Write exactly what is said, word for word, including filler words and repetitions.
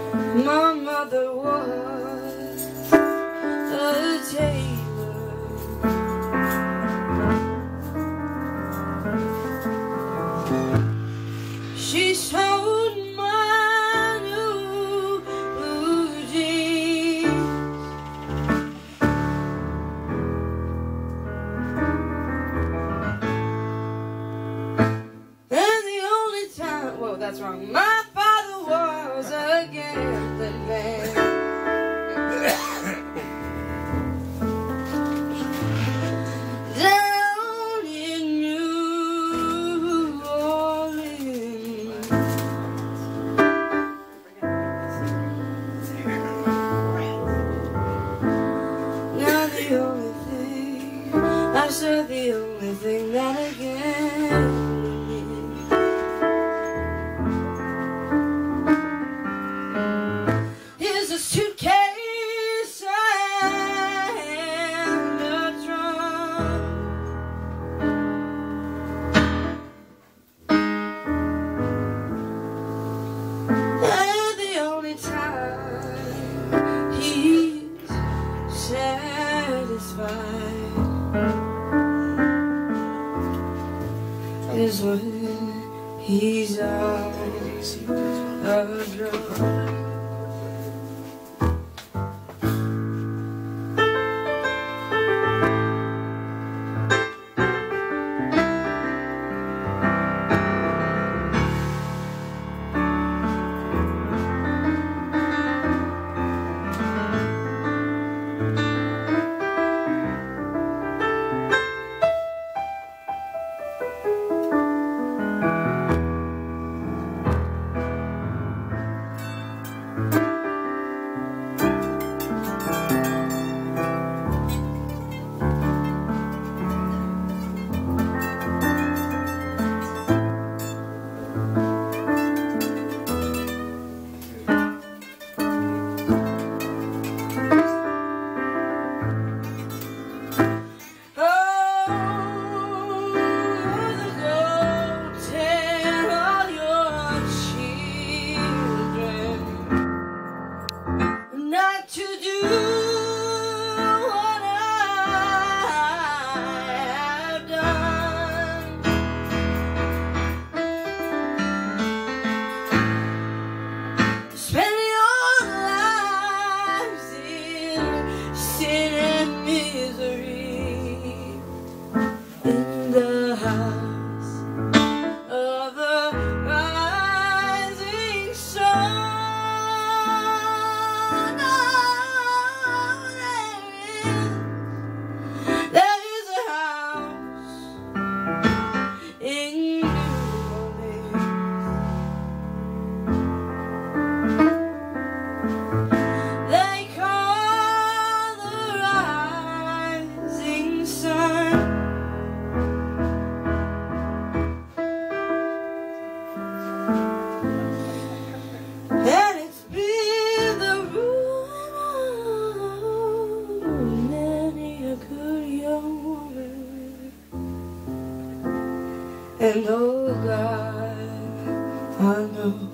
My mother was a tailor. She sewed my new blue jeans, and the only time, whoa, that's wrong. My father was a gambling man. Down in New Orleans. Now the only thing, I said the only thing that I get is a suitcase and a trunk. And the only time he's satisfied is when he's out of drunk. And oh God, I know